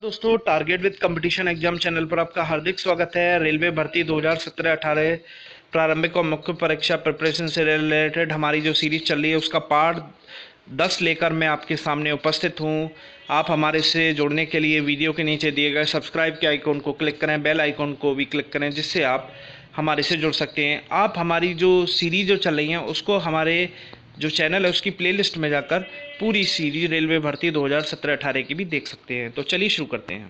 दोस्तों, target with competition exam channel पर आपका हार्दिक स्वागत है। रेलवे भर्ती 2017-18 प्रारंभिक और मुख्य परीक्षा प्रिपरेशन से रिलेटेड हमारी जो सीरीज चल रही है उसका पार्ट 10 लेकर मैं आपके सामने उपस्थित हूं। आप हमारे से जुड़ने के लिए वीडियो के नीचे दिए गए सब्सक्राइब के आइकॉन को क्लिक करें, बेल आइकॉन को भी क्लिक करें, जिससे आप हमारे से जुड़ सकते हैं। आप हमारी जो सीरीज जो चल रही हैं उसको हमारे जो चैनल है उसकी प्लेलिस्ट में जाकर पूरी सीरीज रेलवे भर्ती 2017-18 की भी देख सकते हैं। तो चलिए शुरू करते हैं।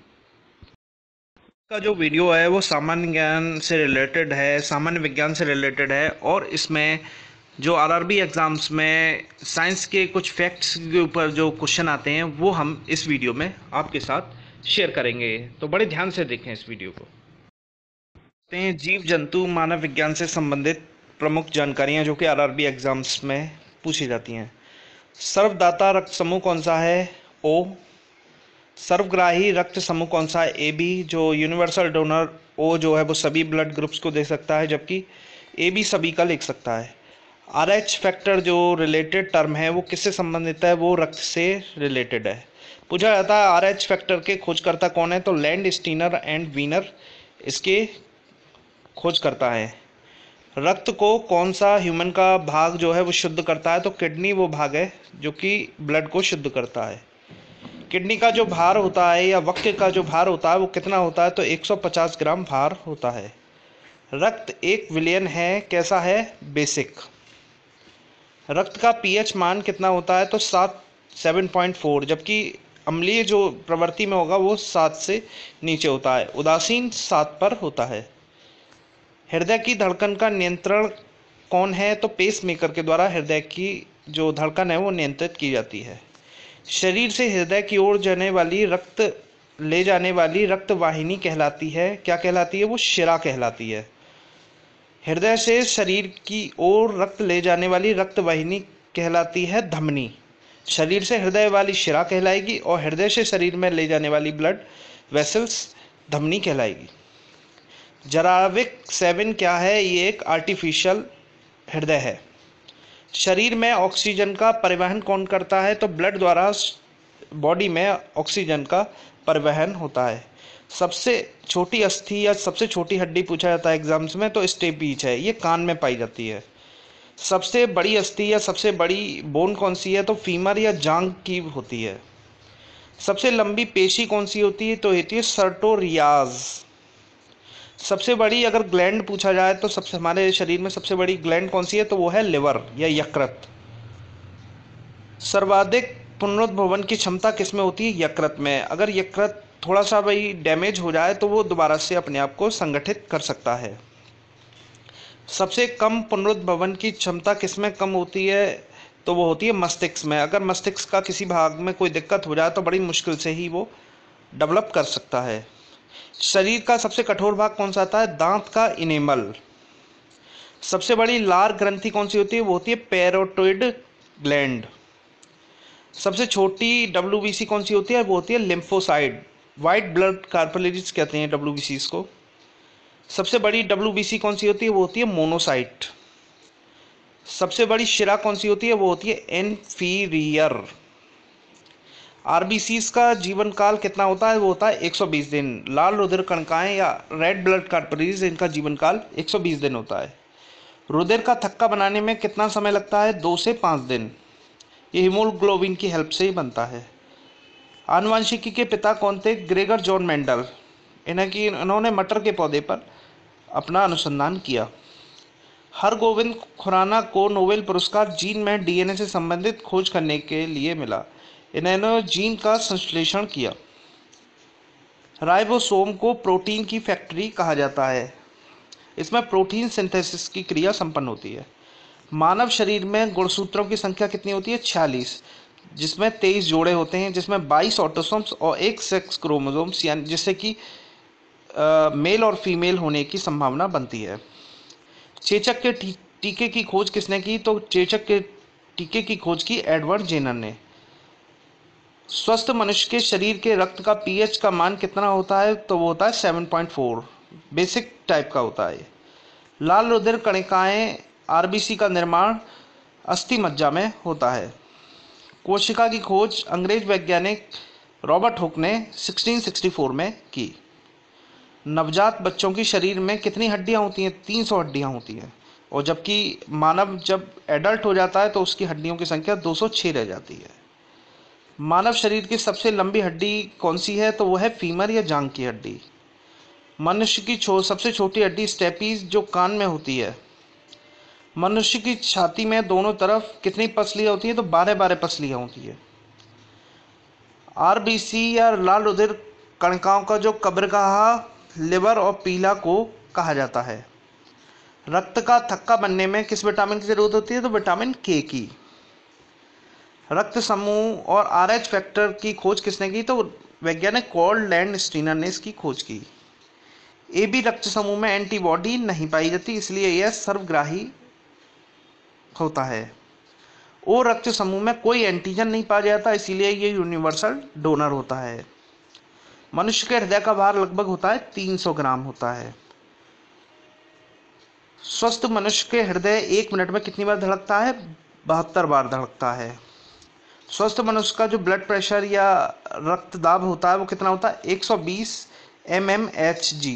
का जो वीडियो है वो सामान्य ज्ञान से रिलेटेड है, सामान्य विज्ञान से रिलेटेड है, और इसमें जो आरआरबी एग्ज़ाम्स में साइंस के कुछ फैक्ट्स के ऊपर जो क्वेश्चन आते हैं वो हम इस वीडियो में आपके साथ शेयर करेंगे। तो बड़े ध्यान से देखें इस वीडियो को। जीव जंतु मानव विज्ञान से संबंधित प्रमुख जानकारियाँ जो कि आरआरबी एग्ज़ाम्स में पूछी जाती हैं। सर्वदाता रक्त समूह कौन सा है? ओ। सर्वग्राही रक्त समूह कौन सा है? A B. जो यूनिवर्सल डोनर ओ जो है वो सभी ब्लड ग्रुप्स को दे सकता है, जबकि ए बी सभी का लिख सकता है। आर एच फैक्टर जो रिलेटेड टर्म है वो किससे संबंधित है? वो रक्त से रिलेटेड है। पूछा जाता है आर एच फैक्टर के खोजकर्ता कौन है? तो लैंड स्टीनर एंड वीनर इसके खोज करता है। रक्त को कौन सा ह्यूमन का भाग जो है वो शुद्ध करता है? तो किडनी वो भाग है जो कि ब्लड को शुद्ध करता है। किडनी का जो भार होता है या वक्र का जो भार होता है वो कितना होता है? तो 150 ग्राम भार होता है। रक्त एक विलयन है, कैसा है? बेसिक। रक्त का पीएच मान कितना होता है? तो 7.4, जबकि अम्लीय जो प्रवृत्ति में होगा वो 7 से नीचे होता है। उदासीन 7 पर होता है। हृदय की धड़कन का नियंत्रण कौन है? तो पेस मेकर के द्वारा हृदय की जो धड़कन है वो नियंत्रित की जाती है। शरीर से हृदय की ओर जाने वाली रक्त ले जाने वाली रक्त वाहिनी कहलाती है, क्या कहलाती है? वो शिरा कहलाती है। हृदय से शरीर की ओर रक्त ले जाने वाली रक्त वाहिनी कहलाती है धमनी। शरीर से हृदय वाली शिरा कहलाएगी और हृदय से शरीर में ले जाने वाली ब्लड वेसल्स धमनी कहलाएगी। जराविक 7 क्या है? ये एक आर्टिफिशियल हृदय है। शरीर में ऑक्सीजन का परिवहन कौन करता है? तो ब्लड द्वारा बॉडी में ऑक्सीजन का परिवहन होता है। सबसे छोटी अस्थि या सबसे छोटी हड्डी पूछा जाता है एग्जाम्स में, तो स्टेपीच है, ये कान में पाई जाती है। सबसे बड़ी अस्थि या सबसे बड़ी बोन कौन सी है? तो फीमर या जांघ की होती है। सबसे लंबी पेशी कौन सी होती है? तो होती है सर्टोरियाज। सबसे बड़ी अगर ग्लैंड पूछा जाए तो सबसे हमारे शरीर में सबसे बड़ी ग्लैंड कौन सी है? तो वो है लिवर या यकृत। सर्वाधिक पुनरुद्भवन की क्षमता किसमें होती है? यकृत में। अगर यकृत थोड़ा सा भाई डैमेज हो जाए तो वो दोबारा से अपने आप को संगठित कर सकता है। सबसे कम पुनरुद्भवन की क्षमता किसमें कम होती है? तो वो होती है मस्तिष्क में। अगर मस्तिष्क का किसी भाग में कोई दिक्कत हो जाए तो बड़ी मुश्किल से ही वो डेवलप कर सकता है। शरीर का सबसे कठोर भाग कौन सा आता है? दांत का इनेमल। सबसे बड़ी लार ग्रंथि कौन सी होती है? वो होती है पैरोटिड ग्लैंड। सबसे छोटी डब्ल्यूबीसी कौन सी होती है? वो होती है लिम्फोसाइट। वाइट ब्लड कार्पलेजेस कहते हैं डब्ल्यूबीसीज को। सबसे बड़ी डब्ल्यूबीसी कौन सी होती है? वो होती है मोनोसाइट। सबसे बड़ी शिरा कौन सी होती है? वो होती है इन्फीरियर। आरबीसीज का जीवन काल कितना होता है? वो होता है 120 दिन। लाल रुधिर कणिकाएं या रेड ब्लड कार्पलेजेस, इनका जीवन काल 120 दिन होता है। रुधिर का थक्का बनाने में कितना समय लगता है? 2 से 5 दिन। ये हीमोग्लोबिन की हेल्प से ही बनता है। आनुवंशिकी के पिता कौन थे? Gregor John Mendel. इन्होंने मटर के पौधे पर अपना अनुसंधान किया। हरगोविंद खुराना को नोबेल पुरस्कार जीन में डीएनए से संबंधित खोज करने के लिए मिला। इन्होंने जीन का संश्लेषण किया। राइबोसोम को प्रोटीन की फैक्ट्री कहा जाता है। इसमें प्रोटीन सिंथेसिस की क्रिया संपन्न होती है। मानव शरीर में गुणसूत्रों की संख्या कितनी होती है? 46, जिसमें 23 जोड़े होते हैं, जिसमें 22 ऑटोसोम्स और एक सेक्स क्रोमोसोम्स, यानी जिससे कि मेल और फीमेल होने की संभावना बनती है। चेचक के टीके की खोज किसने की? तो चेचक के टीके की खोज की एडवर्ड जेनर ने। स्वस्थ मनुष्य के शरीर के रक्त का पीएच का मान कितना होता है? तो वो होता है 7.4, बेसिक टाइप का होता है। लाल रुधिर कणिकाएं आरबीसी का निर्माण अस्थि मज्जा में होता है। कोशिका की खोज अंग्रेज वैज्ञानिक रॉबर्ट हुक ने 1664 में की। नवजात बच्चों की शरीर में कितनी हड्डियां होती हैं? 300 हड्डियां होती हैं, और जबकि मानव जब एडल्ट हो जाता है तो उसकी हड्डियों की संख्या 206 रह जाती है। मानव शरीर की सबसे लंबी हड्डी कौन सी है? तो वो है फीमर या जांघ की हड्डी। मनुष्य की सबसे छोटी हड्डी स्टेपीज जो कान में होती है। मनुष्य की छाती में दोनों तरफ कितनी पसलियां होती हैं? तो 12-12 पसलियां होती है। आरबीसी या लाल रुधिर कणिकाओं का जो कब्रगाह लिवर और पीला को कहा जाता है। रक्त का थक्का बनने में किस विटामिन की जरूरत होती है? तो विटामिन के की। रक्त समूह और आरएच फैक्टर की खोज किसने की? तो वैज्ञानिक कॉर्ल लैंडस्टीनर ने इसकी खोज की। ए बी रक्त समूह में एंटीबॉडी नहीं पाई जाती, इसलिए यह सर्वग्राही होता है। ओ रक्त समूह में कोई एंटीजन नहीं पाया जाता, इसीलिए यह यूनिवर्सल डोनर होता है। मनुष्य के हृदय का भार लगभग होता है 300 ग्राम होता है। स्वस्थ मनुष्य के हृदय 1 मिनट में कितनी बार धड़कता है? 72 बार धड़कता है। स्वस्थ मनुष्य का जो ब्लड प्रेशर या रक्तदाब होता है वो कितना होता है? 120 mmHg।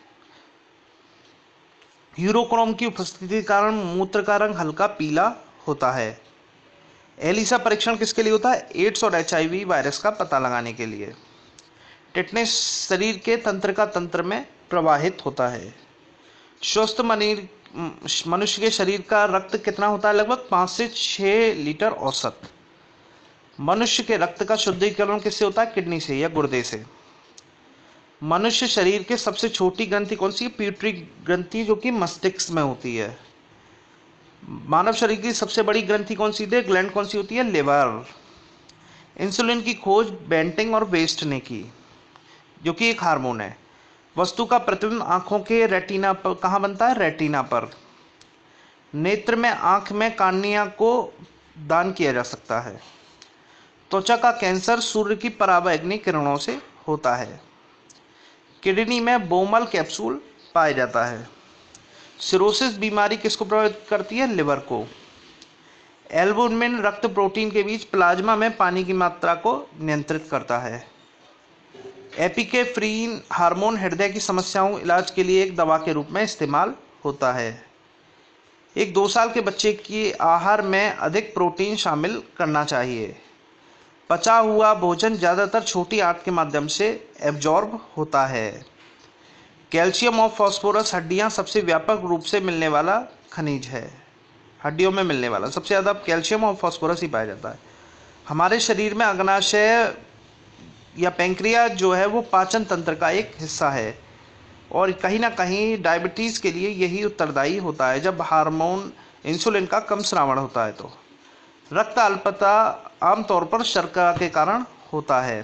यूरोक्रोम की उपस्थिति के कारण मूत्र का रंग हल्का पीला होता है। एलिसा परीक्षण किसके लिए होता है? एड्स और HIV वायरस का पता लगाने के लिए। टिटनेस शरीर के तंत्र में प्रवाहित होता है। स्वस्थ मनुष्य के शरीर का रक्त कितना होता है? लगभग 5 से 6 लीटर औसत। मनुष्य के रक्त का शुद्धिकरण किससे होता है? किडनी से या गुर्दे से। मनुष्य शरीर के सबसे छोटी ग्रंथि कौन सी है? पिट्यूटरी ग्रंथि, जो कि मस्तिष्क में होती है। मानव शरीर की सबसे बड़ी ग्रंथि कौन सी है? ग्लैंड कौन सी होती है? लिवर। इंसुलिन की खोज बेंटिंग और वेस्ट ने की, जो कि एक हार्मोन है। वस्तु का प्रतिबिंब आंखों के रेटिना पर कहाँ बनता है? रेटिना पर। नेत्र में आंख में कार्निया को दान किया जा सकता है। त्वचा का कैंसर सूर्य की पराबैंगनी किरणों से होता है। किडनी में बोमल कैप्सूल पाया जाता है। सिरोसिस बीमारी किसको प्रभावित करती है? लिवर को। एल्बुमिन रक्त प्रोटीन के बीच प्लाज्मा में पानी की मात्रा को नियंत्रित करता है। एपिकेफ्रीन हार्मोन हृदय की समस्याओं इलाज के लिए एक दवा के रूप में इस्तेमाल होता है। एक 2 साल के बच्चे के आहार में अधिक प्रोटीन शामिल करना चाहिए। पचा हुआ भोजन ज़्यादातर छोटी आंत के माध्यम से एब्जॉर्ब होता है। कैल्शियम और फास्फोरस हड्डियां सबसे व्यापक रूप से मिलने वाला खनिज है। हड्डियों में मिलने वाला सबसे ज़्यादा कैल्शियम और फास्फोरस ही पाया जाता है। हमारे शरीर में अग्नाशय या पैंक्रिया जो है वो पाचन तंत्र का एक हिस्सा है, और कहीं ना कहीं डायबिटीज़ के लिए यही उत्तरदायी होता है। जब हार्मोन इंसुलिन का कम स्रावण होता है तो रक्त अल्पता आमतौर पर शर्करा के कारण होता है।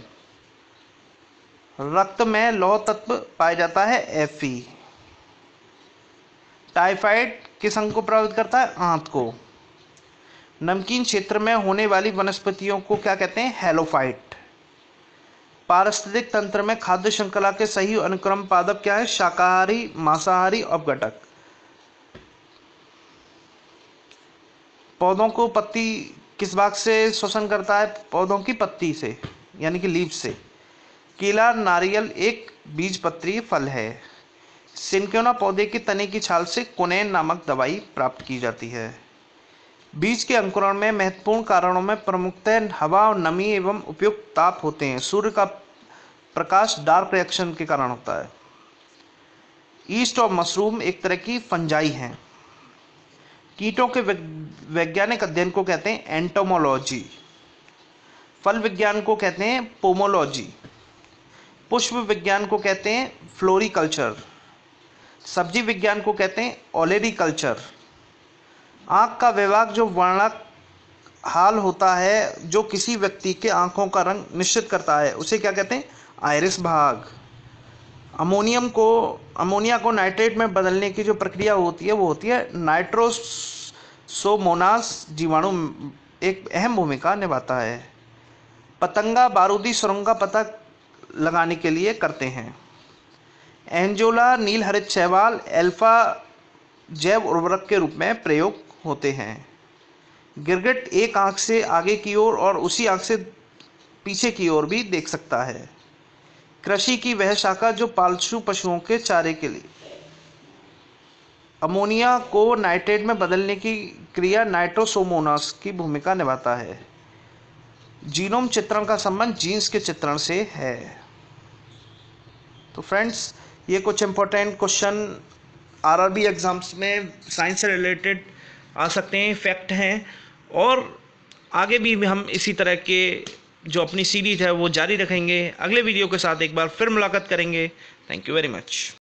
रक्त में लौह तत्व पाया जाता है Fe। टाइफाइड किस अंग को प्रभावित करता है? आंत को। नमकीन क्षेत्र में होने वाली वनस्पतियों को क्या कहते हैं? हैलोफाइट। पारिस्थितिक तंत्र में खाद्य श्रृंखला के सही अनुक्रम पादप क्या है? शाकाहारी, मांसाहारी, अपघटक। पौधों को पत्ती किस भाग से शोषण करता है? पौधों की पत्ती से, यानी कि लीफ से। केला, नारियल एक बीजपत्री फल है। सिनकोना पौधे के तने की छाल से कोनेन नामक दवाई प्राप्त की जाती है। बीज के अंकुरण में महत्वपूर्ण कारणों में प्रमुखतः हवा और नमी एवं उपयुक्त ताप होते हैं। सूर्य का प्रकाश डार्क रिएक्शन के कारण होता है। ईस्ट और मशरूम एक तरह की फंजाई हैं। कीटों के वैज्ञानिक अध्ययन को कहते हैं एंटोमोलॉजी। फल विज्ञान को कहते हैं पोमोलॉजी। पुष्प विज्ञान को कहते हैं फ्लोरिकल्चर। सब्जी विज्ञान को कहते हैं ओलेरीकल्चर। आँख का विभाग जो वर्णक हाल होता है, जो किसी व्यक्ति के आँखों का रंग निश्चित करता है, उसे क्या कहते हैं? आइरिस भाग। अमोनिया को नाइट्रेट में बदलने की जो प्रक्रिया होती है वो होती है नाइट्रोसोमोनास। जीवाणु एक अहम भूमिका निभाता है। पतंगा बारूदी सुरंग का पता लगाने के लिए करते हैं। एंजोला नीलहरित शैवाल अल्फा जैव उर्वरक के रूप में प्रयोग होते हैं। गिरगिट एक आंख से आगे की ओर और उसी आंख से पीछे की ओर भी देख सकता है। कृषि की वह शाखा जो पालतू पशुओं के चारे के लिए अमोनिया को नाइट्रेट में बदलने की क्रिया नाइट्रोसोमोनास की भूमिका निभाता है। जीनोम चित्रण का संबंध जीन्स के चित्रण से है। तो फ्रेंड्स, ये कुछ इंपॉर्टेंट क्वेश्चन आरआरबी एग्जाम्स में साइंस से रिलेटेड आ सकते हैं, फैक्ट हैं। और आगे भी हम इसी तरह के जो अपनी सीरीज है वो जारी रखेंगे। अगले वीडियो के साथ एक बार फिर मुलाकात करेंगे। Thank you very much.